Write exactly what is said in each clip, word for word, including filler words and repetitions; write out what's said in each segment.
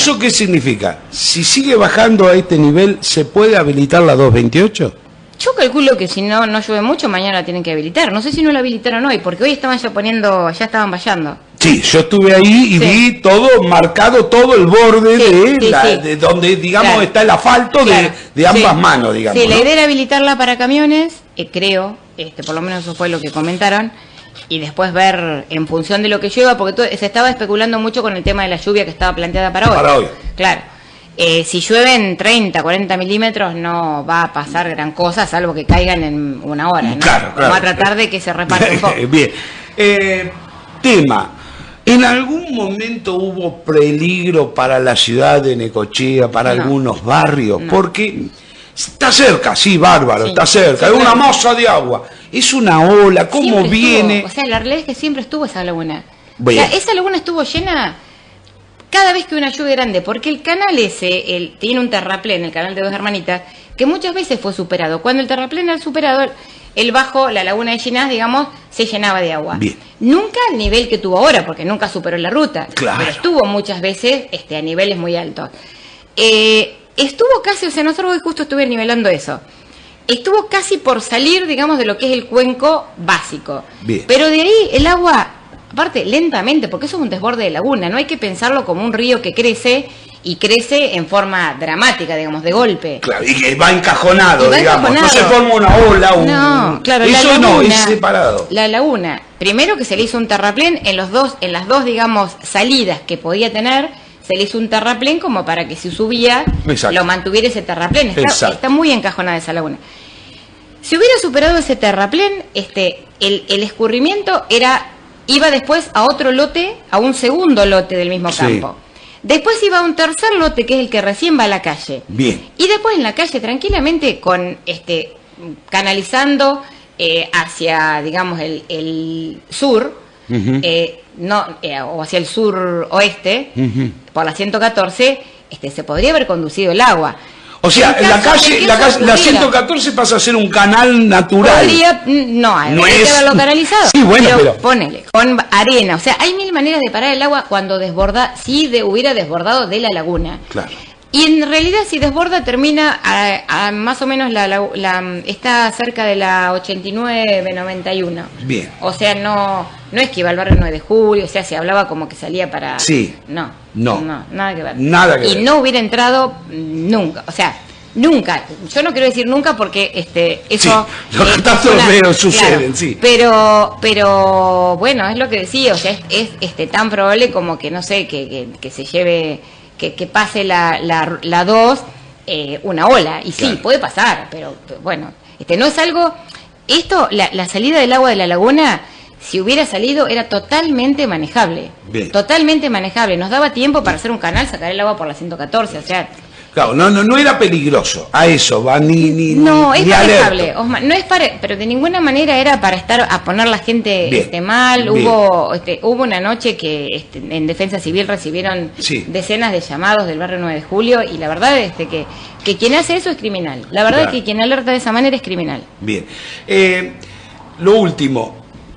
¿Eso qué significa? Si sigue bajando a este nivel, ¿se puede habilitar la dos veintiocho? Yo calculo que si no no llueve mucho, mañana la tienen que habilitar. No sé si no la habilitaron hoy, porque hoy estaban ya poniendo, ya estaban vallando. Sí, yo estuve ahí y sí. vi todo marcado, todo el borde sí, de, sí, la, sí. de donde, digamos, claro. está el asfalto claro. de, de ambas sí. manos, digamos. Sí, ¿no? la idea era habilitarla para camiones, eh, creo, este, por lo menos eso fue lo que comentaron, y después ver en función de lo que llueva, porque todo, se estaba especulando mucho con el tema de la lluvia que estaba planteada para hoy. Para hoy. Claro. Eh, si llueven treinta, cuarenta milímetros no va a pasar gran cosa, salvo que caigan en una hora, ¿no? Claro, claro. Vamos a tratar de que se reparte un poco. Bien. Eh, tema. ¿En algún momento hubo peligro para la ciudad de Necochea, para no. algunos barrios? No. Porque está cerca, sí, bárbaro, sí. está cerca. Sí, es una masa de agua. Es una ola, ¿cómo siempre viene? Estuvo. O sea, la realidad es que siempre estuvo esa laguna. Bien. O sea, esa laguna estuvo llena cada vez que una lluvia grande, porque el canal ese, el, tiene un terraplén, el canal de Dos Hermanitas, que muchas veces fue superado. Cuando el terraplén era superado, el bajo, la laguna de Llinás, digamos, se llenaba de agua. Bien. Nunca al nivel que tuvo ahora, porque nunca superó la ruta, claro. pero estuvo muchas veces este, a niveles muy altos. Eh, estuvo casi, o sea, nosotros hoy justo estuve nivelando eso. Estuvo casi por salir, digamos, de lo que es el cuenco básico. Bien. Pero de ahí el agua... Aparte, lentamente, porque eso es un desborde de laguna, no hay que pensarlo como un río que crece y crece en forma dramática, digamos, de golpe. Claro, y que va encajonado, y va digamos, encajonado. no se forma una ola, un... No, claro, eso la laguna, no, es separado. La laguna, primero que se le hizo un terraplén, en los dos, en las dos, digamos, salidas que podía tener, se le hizo un terraplén como para que si subía, exacto. lo mantuviera ese terraplén. Está, está muy encajonada esa laguna. Si hubiera superado ese terraplén, este, el, el escurrimiento era... iba después a otro lote, a un segundo lote del mismo campo. Sí. Después iba a un tercer lote, que es el que recién va a la calle. Bien. Y después en la calle, tranquilamente, con este canalizando eh, hacia, digamos, el, el sur, uh-huh. eh, no, eh, o hacia el sur oeste, uh-huh. por la ciento catorce, este, se podría haber conducido el agua. O sea, la calle, la calle, la ciento catorce pasa a ser un canal natural. Podría, no, no hay que haberlo canalizado. Sí, bueno, pero, pero ponele, con arena. O sea, hay mil maneras de parar el agua cuando desborda, si de, hubiera desbordado de la laguna. Claro. Y en realidad, si desborda, termina a, a más o menos, la, la, la está cerca de la ochenta y nueve, noventa y uno. Bien. O sea, no, no es que iba al barrio nueve de julio, o sea, se hablaba como que salía para... Sí. No. No. No, nada que ver. Nada que y ver. no hubiera entrado nunca, o sea... Nunca, yo no quiero decir nunca porque este eso sí, los catástrofes feos suceden, claro, sí. Pero, pero bueno, es lo que decía, o sea, es, es este tan probable como que no sé, que, que, que se lleve, que, que pase la la, la dos eh, una ola, y sí, claro. puede pasar, pero bueno, este no es algo, esto, la, la salida del agua de la laguna, si hubiera salido, era totalmente manejable. Bien. Totalmente manejable, nos daba tiempo para hacer un canal, sacar el agua por la ciento catorce, o sea... Claro, no, no, no era peligroso, a eso va, ni ni No, ni, es ni manejable, Osma, no es para, pero de ninguna manera era para estar a poner la gente bien, este, mal. bien. Hubo este, hubo una noche que este, en Defensa Civil recibieron sí. decenas de llamados del barrio nueve de julio y la verdad es este, que, que quien hace eso es criminal. La verdad claro. es que quien alerta de esa manera es criminal. Bien, eh, lo último,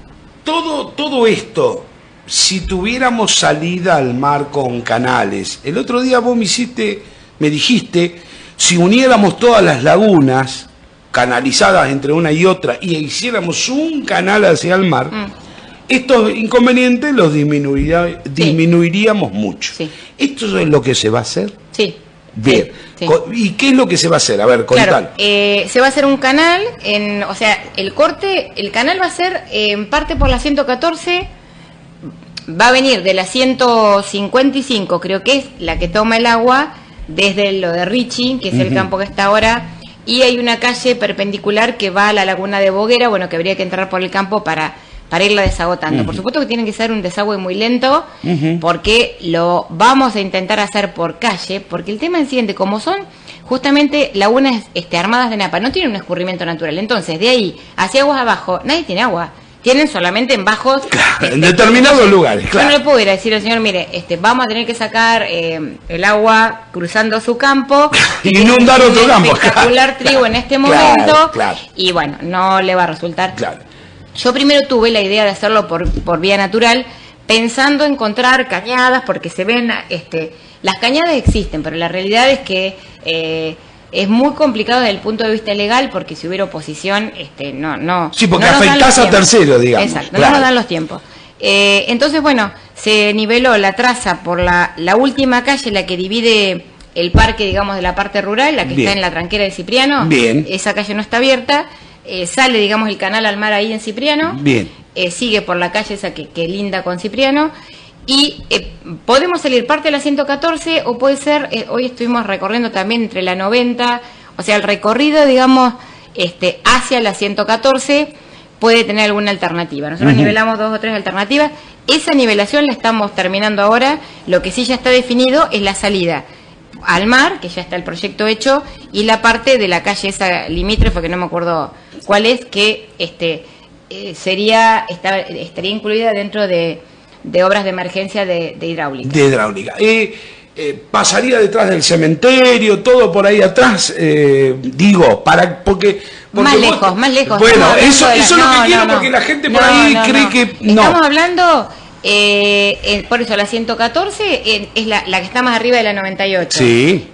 todo, todo esto, si tuviéramos salida al mar con canales, el otro día vos me hiciste... me dijiste, si uniéramos todas las lagunas canalizadas entre una y otra y hiciéramos un canal hacia el mar, mm. estos inconvenientes los disminuiría, sí. disminuiríamos mucho. Sí. ¿Esto es lo que se va a hacer? Sí. Bien. Sí. ¿Y qué es lo que se va a hacer? A ver, contá. Claro, eh, se va a hacer un canal, en, o sea, el corte, el canal va a ser eh, en parte por la ciento catorce, va a venir de la ciento cincuenta y cinco, creo que es la que toma el agua, desde lo de Richie, que es uh-huh. el campo que está ahora, y hay una calle perpendicular que va a la laguna de Boguera, bueno, que habría que entrar por el campo para, para irla desagotando. Uh-huh. Por supuesto que tiene que ser un desagüe muy lento, uh-huh. porque lo vamos a intentar hacer por calle, porque el tema es el siguiente, como son justamente lagunas este, armadas de napa, no tienen un escurrimiento natural, entonces de ahí hacia aguas abajo, nadie tiene agua. Tienen solamente en bajos... Claro, este, en determinados lugares, claro. Yo no le puedo ir a decir al señor, mire, este, vamos a tener que sacar eh, el agua cruzando su campo... y inundar otro campo. Espectacular trigo claro, en este momento, claro, claro. y bueno, no le va a resultar. Claro. Yo primero tuve la idea de hacerlo por, por vía natural, pensando encontrar cañadas, porque se ven este, las cañadas existen, pero la realidad es que eh, es muy complicado desde el punto de vista legal, porque si hubiera oposición, este, no, no. Sí, porque no afectás a terceros, digamos. Exacto, claro. no nos dan los tiempos. Eh, entonces, bueno, se niveló la traza por la, la última calle, la que divide el parque, digamos, de la parte rural, la que Bien. está en la tranquera de Cipriano. Bien. Esa calle no está abierta. Eh, sale, digamos, el canal al mar ahí en Cipriano. Bien. Eh, sigue por la calle esa que, que linda con Cipriano. Y eh, podemos salir parte de la ciento catorce, o puede ser, eh, hoy estuvimos recorriendo también entre la noventa, o sea, el recorrido, digamos, este, hacia la ciento catorce puede tener alguna alternativa. Nosotros uh-huh. nivelamos dos o tres alternativas. Esa nivelación la estamos terminando ahora. Lo que sí ya está definido es la salida al mar, que ya está el proyecto hecho, y la parte de la calle esa limítrofe, que no me acuerdo cuál es, que este eh, sería está, estaría incluida dentro de, de obras de emergencia de, de hidráulica. De hidráulica. Eh, eh, pasaría detrás del cementerio, todo por ahí atrás, eh, digo, para porque, porque más vos, lejos, más lejos. Bueno, eso, la, eso no, es lo que quiero, no, porque la gente por no, ahí no, cree no. que no. Estamos hablando, eh, eh, por eso la ciento catorce eh, es la, la que está más arriba de la noventa y ocho. Sí.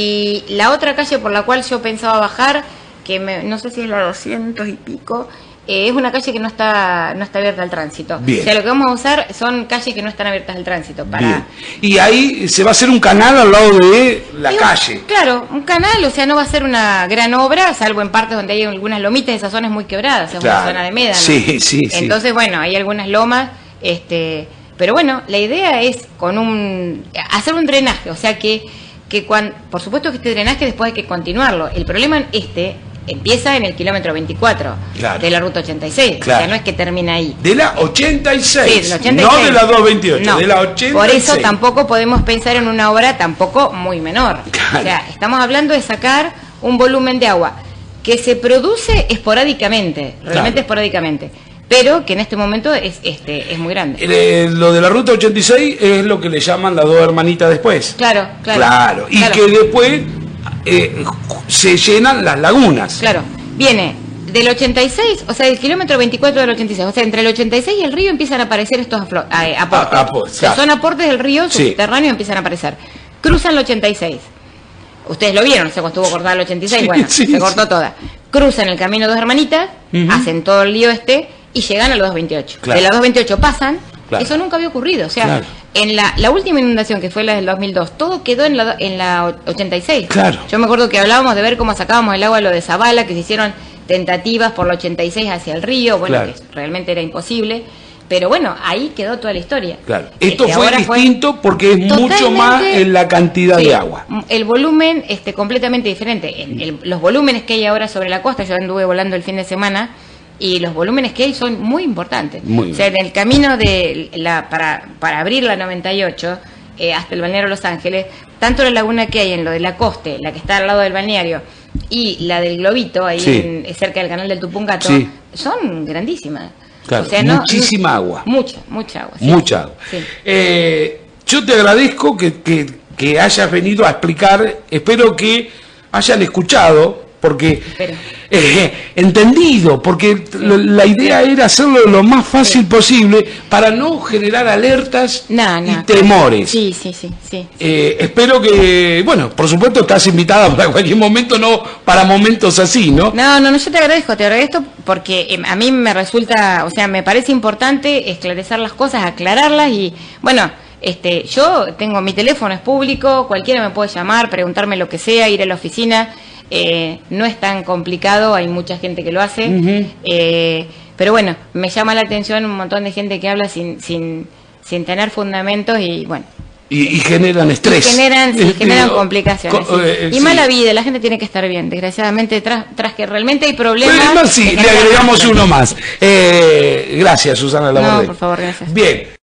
Y la otra calle por la cual yo pensaba bajar, que me, no sé si es la doscientos y pico, eh, es una calle que no está no está abierta al tránsito. Bien. O sea, lo que vamos a usar son calles que no están abiertas al tránsito. Para... Bien. Y ahí se va a hacer un canal al lado de la Digo, calle. Claro, un canal, o sea, no va a ser una gran obra, salvo en partes donde hay algunas lomitas, esa zona es muy quebrada, o sea, Claro. es una zona de médano. Sí, sí, sí. Entonces, bueno, hay algunas lomas, este, pero bueno, la idea es con un hacer un drenaje, o sea que, que cuando, por supuesto que este drenaje después hay que continuarlo. El problema este empieza en el kilómetro veinticuatro Claro. de la ruta ochenta y seis, Claro. o sea, no es que termina ahí. De la ochenta y seis, Sí, de la ochenta y seis. no de la doscientos veintiocho, No, de la ochenta y seis. por eso tampoco podemos pensar en una obra tampoco muy menor. Claro. O sea, estamos hablando de sacar un volumen de agua que se produce esporádicamente, realmente Claro. esporádicamente, pero que en este momento es este es muy grande. Eh, lo de la ruta ochenta y seis es lo que le llaman las dos hermanitas después. Claro, claro. Claro, y claro. que después eh, se llenan las lagunas. Claro, viene del ochenta y seis, o sea, del kilómetro veinticuatro del ochenta y seis, o sea, entre el ochenta y seis y el río empiezan a aparecer estos aflo- eh, aportes. Ah, aportes, O sea, claro. son aportes del río Sí. subterráneo, empiezan a aparecer. Cruzan el ochenta y seis. Ustedes lo vieron, se estuvo cortada el ochenta y seis, Sí, bueno, sí, se cortó sí. toda. Cruzan el camino Dos Hermanitas, Ujú. hacen todo el lío este y llegan a los doscientos veintiocho. Claro. De la doscientos veintiocho pasan, Claro. eso nunca había ocurrido. O sea, Claro. en la, la última inundación, que fue la del dos mil dos, todo quedó en la, en la ochenta y seis. Claro. Yo me acuerdo que hablábamos de ver cómo sacábamos el agua de lo de Zavala, que se hicieron tentativas por la ochenta y seis hacia el río, bueno, Claro. que realmente era imposible. Pero bueno, ahí quedó toda la historia. Claro. Esto Este, fue ahora distinto porque es mucho Totalmente, más en la cantidad sí, de agua. el volumen este completamente diferente. El- el- los volúmenes que hay ahora sobre la costa, yo anduve volando el fin de semana, y los volúmenes que hay son muy importantes. Muy o sea, en el camino de la para, para abrir la noventa y ocho eh, hasta el balneario Los Ángeles, tanto la laguna que hay en lo de la coste, la que está al lado del balneario, y la del Globito, ahí Sí. en- cerca del canal del Tupungato, Sí. son grandísimas. Claro, O sea, no- muchísima agua. Mucha, mucha agua. sí. Mucha agua. Sí. Eh, yo te agradezco que, que, que hayas venido a explicar, espero que hayan escuchado, porque Espero. eh, entendido, porque lo- la idea era hacerlo lo más fácil posible para no generar alertas No, no. y temores. Sí, sí, sí, sí. Eh, espero que, bueno, por supuesto estás invitada para cualquier momento, no para momentos así, ¿no? No, no, no, yo te agradezco, te agradezco porque eh, a mí me resulta, o sea, me parece importante esclarecer las cosas, aclararlas y, bueno, este, yo tengo mi teléfono, es público, cualquiera me puede llamar, preguntarme lo que sea, ir a la oficina, eh, no es tan complicado, hay mucha gente que lo hace, Ujú. eh, pero bueno, me llama la atención un montón de gente que habla sin, sin, sin tener fundamentos y, bueno. Y, y generan estrés. Y generan, sí, Este, generan o- complicaciones. co- sí. eh, Y sí. mala vida, la gente tiene que estar bien. Desgraciadamente, tras, tras que realmente hay problemas. Problemas, sí, se le generan agregamos más uno más. Eh, gracias, Susana Laborde. No, por favor, gracias. Bien.